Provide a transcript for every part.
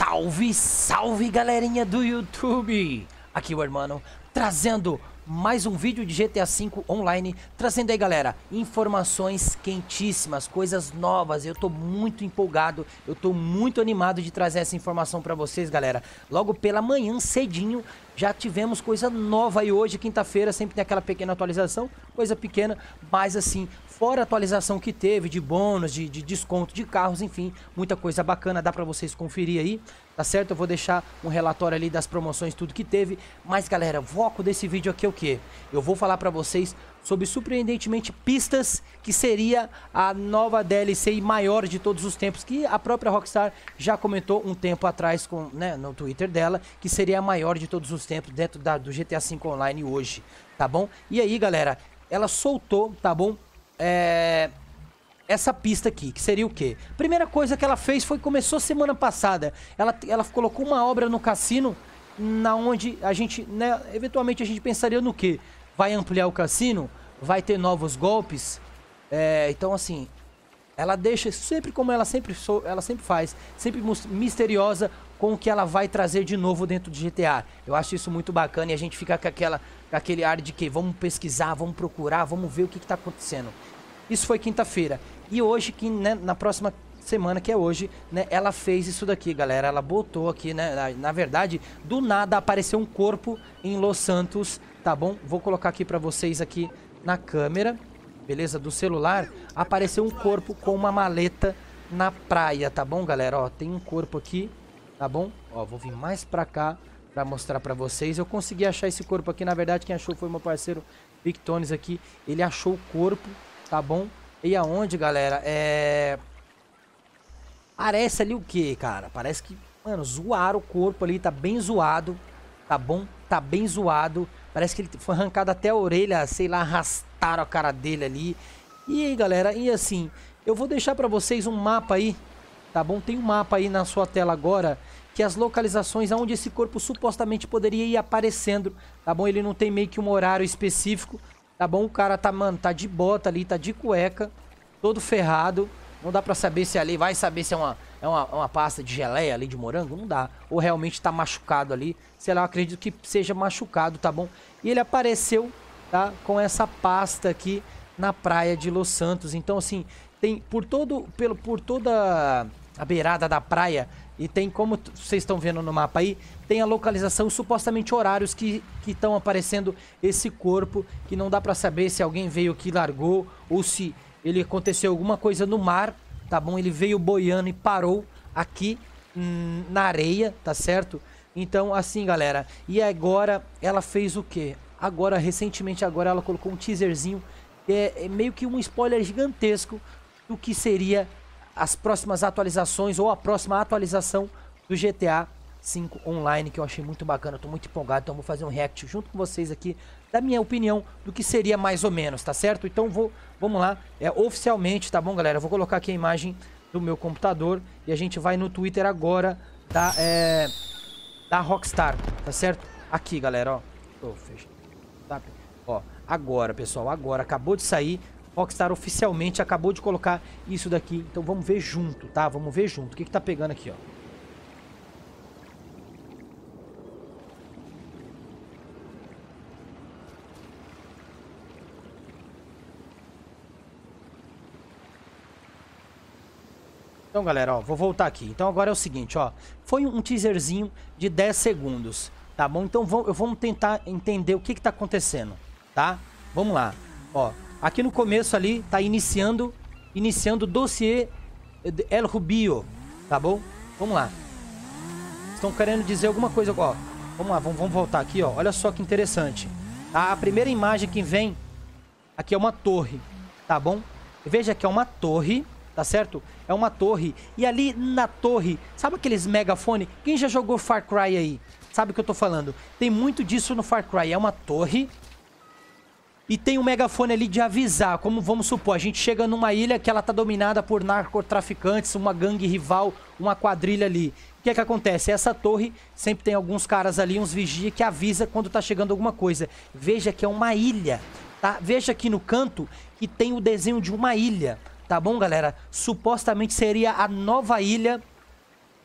Salve, salve galerinha do YouTube! Aqui o Hermano, trazendo mais um vídeo de GTA V Online. Trazendo aí galera, informações quentíssimas, coisas novas. Eu tô muito empolgado, eu tô muito animado de trazer essa informação pra vocês galera. Logo pela manhã, cedinho, já tivemos coisa nova aí hoje, quinta-feira. Sempre tem aquela pequena atualização, coisa pequena, mas assim, fora a atualização que teve de bônus, de desconto de carros, enfim, muita coisa bacana, dá pra vocês conferir aí, tá certo? Eu vou deixar um relatório ali das promoções, tudo que teve. Mas galera, o foco desse vídeo aqui é o quê? Eu vou falar pra vocês sobre, surpreendentemente, Pistas, que seria a nova DLC maior de todos os tempos, que a própria Rockstar já comentou um tempo atrás no Twitter dela, que seria a maior de todos os tempos dentro do GTA V Online hoje, tá bom? E aí galera, ela soltou, tá bom? Essa pista aqui, que seria o quê? Primeira coisa que ela fez foi, começou semana passada, ela colocou uma obra no cassino, na onde a gente, né, eventualmente a gente pensaria no quê? Vai ampliar o cassino? Vai ter novos golpes? Então assim, ela deixa sempre como ela sempre faz, sempre misteriosa com o que ela vai trazer de novo dentro de GTA. Eu acho isso muito bacana e a gente fica com aquele ar de que vamos pesquisar, vamos procurar, vamos ver o que está acontecendo. Isso foi quinta-feira. E hoje, né, na próxima semana, que é hoje, né, ela fez isso daqui, galera. Ela botou aqui, né, na verdade, do nada apareceu um corpo em Los Santos, tá bom? Vou colocar aqui pra vocês aqui na câmera, beleza? Do celular, apareceu um corpo com uma maleta na praia, tá bom, galera? Ó, tem um corpo aqui, tá bom? Ó, vou vir mais pra cá pra mostrar pra vocês. Eu consegui achar esse corpo aqui, na verdade, quem achou foi meu parceiro Victones aqui. Ele achou o corpo, tá bom? E aonde, galera? Parece ali o que, cara? Parece que, mano, zoaram o corpo ali, tá bem zoado, tá bom? Tá bem zoado. Parece que ele foi arrancado até a orelha, sei lá, arrastaram a cara dele ali. E aí, galera, e assim, eu vou deixar pra vocês um mapa aí, tá bom? Tem um mapa aí na sua tela agora, que as localizações onde esse corpo supostamente poderia ir aparecendo, tá bom? Ele não tem meio que um horário específico, tá bom? O cara tá, mano, tá de bota ali, tá de cueca, todo ferrado. Não dá pra saber se ali, vai saber se é uma pasta de geleia ali de morango, não dá. Ou realmente tá machucado ali, sei lá, eu acredito que seja machucado, tá bom? E ele apareceu, tá, com essa pasta aqui na praia de Los Santos. Então assim, tem por toda a beirada da praia, e tem, como vocês estão vendo no mapa aí, tem a localização e supostamente horários que estão aparecendo esse corpo, que não dá pra saber se alguém veio aqui e largou, ou se ele aconteceu alguma coisa no mar, tá bom? Ele veio boiando e parou aqui na areia, tá certo? Então assim galera, e agora ela fez o quê? Agora, recentemente agora ela colocou um teaserzinho, que é meio que um spoiler gigantesco do que seria as próximas atualizações ou a próxima atualização do GTA V Online, que eu achei muito bacana, eu tô muito empolgado, então vou fazer um react junto com vocês aqui, da minha opinião, do que seria mais ou menos, tá certo? Então vamos lá, oficialmente, tá bom galera? Eu vou colocar aqui a imagem do meu computador e a gente vai no Twitter agora da Rockstar, tá certo? Aqui galera, ó, tá? Ó, agora pessoal, agora, acabou de sair, Rockstar oficialmente acabou de colocar isso daqui. Então vamos ver junto, tá? Vamos ver junto. O que tá pegando aqui, ó? Então galera, ó, vou voltar aqui. Então agora é o seguinte, ó. Foi um teaserzinho de 10 segundos, tá bom? Então vamos tentar entender o que tá acontecendo, tá? Vamos lá, ó. Aqui no começo ali, tá iniciando o dossiê El Rubio, tá bom? Vamos lá. Estão querendo dizer alguma coisa, ó. Vamos lá, vamos voltar aqui, ó. Olha só que interessante. A primeira imagem que vem aqui é uma torre, tá bom? Veja que é uma torre, tá certo? É uma torre. E ali na torre, sabe aqueles megafone? Quem já jogou Far Cry aí? Sabe o que eu tô falando? Tem muito disso no Far Cry. É uma torre e tem um megafone ali de avisar, como vamos supor, a gente chega numa ilha que ela tá dominada por narcotraficantes, uma gangue rival, uma quadrilha ali. O que é que acontece? Essa torre sempre tem alguns caras ali, uns vigia que avisa quando tá chegando alguma coisa. Veja que é uma ilha, tá? Veja aqui no canto que tem o desenho de uma ilha, tá bom, galera? Supostamente seria a nova ilha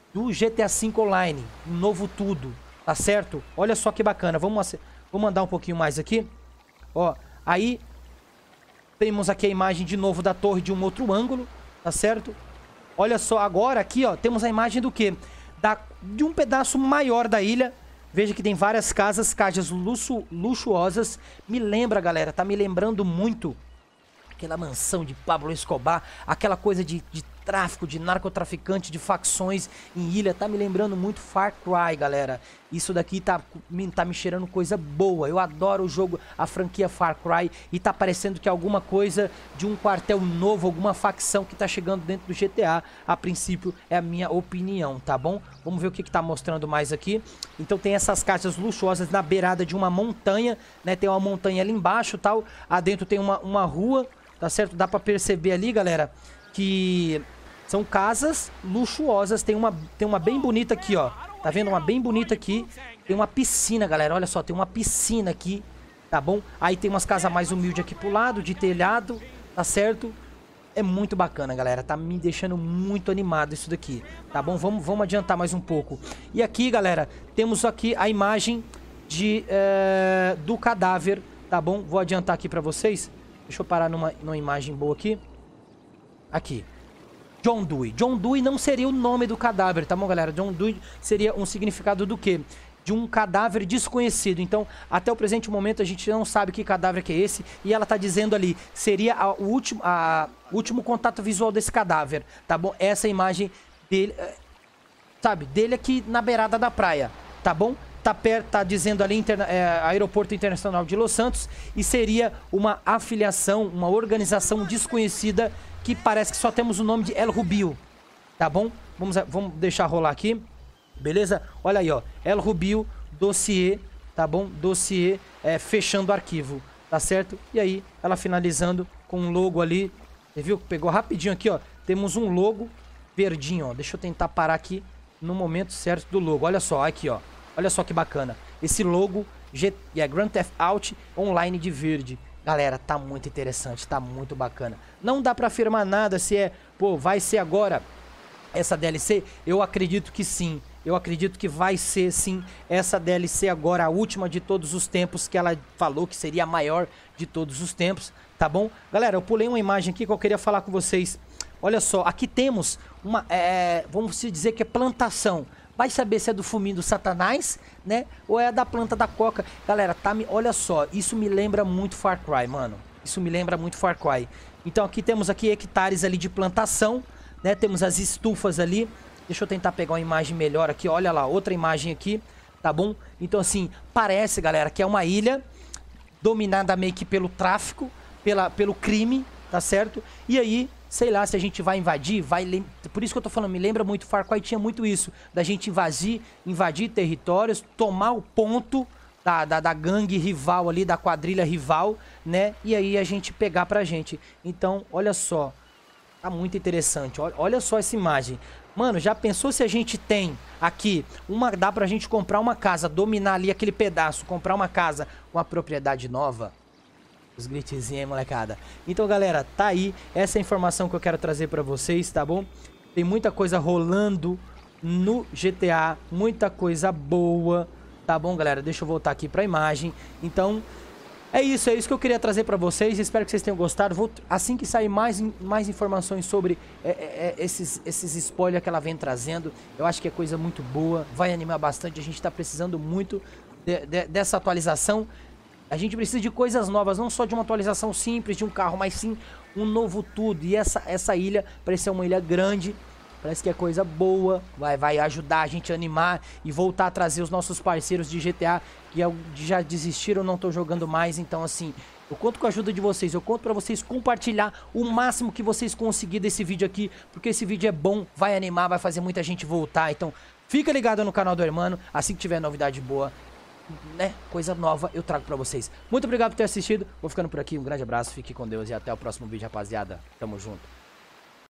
do GTA V Online, um novo tudo, tá certo? Olha só que bacana, vou mandar um pouquinho mais aqui, ó, aí temos aqui a imagem de novo da torre de um outro ângulo, tá certo? Olha só, agora aqui, ó, temos a imagem do quê? De um pedaço maior da ilha. Veja que tem várias casas luxuosas. Me lembra, galera, tá me lembrando muito aquela mansão de Pablo Escobar, aquela coisa de tráfico, de narcotraficante, de facções em ilha. Tá me lembrando muito Far Cry, galera. Isso daqui tá me cheirando coisa boa. Eu adoro o jogo, a franquia Far Cry, e tá parecendo que é alguma coisa de um quartel novo, alguma facção que tá chegando dentro do GTA. A princípio, é a minha opinião, tá bom? Vamos ver o que tá mostrando mais aqui. Então tem essas casas luxuosas na beirada de uma montanha, né? Tem uma montanha ali embaixo, tal. Adentro tem uma rua, tá certo? Dá pra perceber ali, galera, que são casas luxuosas. Tem uma bem bonita aqui, ó. Tá vendo? Uma bem bonita aqui. Tem uma piscina, galera. Olha só, tem uma piscina aqui, tá bom? Aí tem umas casas mais humildes aqui pro lado, de telhado, tá certo? É muito bacana, galera. Tá me deixando muito animado isso daqui, tá bom? Vamos adiantar mais um pouco. E aqui, galera, temos aqui a imagem do cadáver, tá bom? Vou adiantar aqui pra vocês. Deixa eu parar numa imagem boa aqui. Aqui. John Dewey. John Dewey não seria o nome do cadáver, tá bom, galera? John Dewey seria um significado do quê? De um cadáver desconhecido. Então, até o presente momento, a gente não sabe que cadáver que é esse. E ela tá dizendo ali, seria o último contato visual desse cadáver, tá bom? Essa imagem dele, sabe? Dele aqui na beirada da praia, tá bom? Tá dizendo ali Aeroporto Internacional de Los Santos, e seria uma afiliação, uma organização desconhecida que parece que só temos o nome de El Rubio, tá bom? Vamos deixar rolar aqui, beleza? Olha aí, ó, El Rubio, dossiê, tá bom? Dossiê, fechando o arquivo, tá certo? E aí, ela finalizando com um logo ali, você viu? Pegou rapidinho aqui, ó, temos um logo verdinho, ó. Deixa eu tentar parar aqui no momento certo do logo, olha só, aqui, ó. Olha só que bacana. Esse logo Grand Theft Auto Online de verde. Galera, tá muito interessante, tá muito bacana. Não dá pra afirmar nada se vai ser agora essa DLC. Eu acredito que sim. Eu acredito que vai ser sim essa DLC agora, a última de todos os tempos, que ela falou que seria a maior de todos os tempos, tá bom? Galera, eu pulei uma imagem aqui que eu queria falar com vocês. Olha só, aqui temos uma, vamos dizer que é plantação. Vai saber se é do fuminho do Satanás, né? Ou é da planta da coca. Galera, olha só, isso me lembra muito Far Cry, mano. Isso me lembra muito Far Cry. Então aqui temos hectares ali de plantação, né? Temos as estufas ali. Deixa eu tentar pegar uma imagem melhor aqui. Olha lá, outra imagem aqui, tá bom? Então assim, parece, galera, que é uma ilha dominada meio que pelo tráfico, pelo crime, tá certo? E aí, sei lá, se a gente vai invadir, por isso que eu tô falando, me lembra muito Far Cry, tinha muito isso, da gente invadir territórios, tomar o ponto da gangue rival ali, da quadrilha rival, né? E aí a gente pegar pra gente. Então, olha só, tá muito interessante, olha só essa imagem. Mano, já pensou se a gente tem aqui, dá pra gente comprar uma casa, dominar ali aquele pedaço, comprar uma casa, uma propriedade nova? Os glitchzinhos aí, molecada. Então, galera, tá aí. Essa é a informação que eu quero trazer pra vocês, tá bom? Tem muita coisa rolando no GTA. Muita coisa boa. Tá bom, galera? Deixa eu voltar aqui pra imagem. Então, é isso que eu queria trazer pra vocês. Espero que vocês tenham gostado. Assim que sair mais informações sobre esses spoilers que ela vem trazendo, eu acho que é coisa muito boa. Vai animar bastante. A gente tá precisando muito dessa atualização. A gente precisa de coisas novas, não só de uma atualização simples de um carro, mas sim um novo tudo. E essa ilha parece ser uma ilha grande, parece que é coisa boa, vai ajudar a gente a animar e voltar a trazer os nossos parceiros de GTA que já desistiram, não estão jogando mais. Então assim, eu conto com a ajuda de vocês, eu conto pra vocês compartilhar o máximo que vocês conseguirem desse vídeo aqui, porque esse vídeo é bom, vai animar, vai fazer muita gente voltar. Então fica ligado no canal do Hermano, assim que tiver novidade boa, né, coisa nova, eu trago pra vocês. Muito obrigado por ter assistido, vou ficando por aqui, um grande abraço, fique com Deus e até o próximo vídeo, rapaziada. Tamo junto.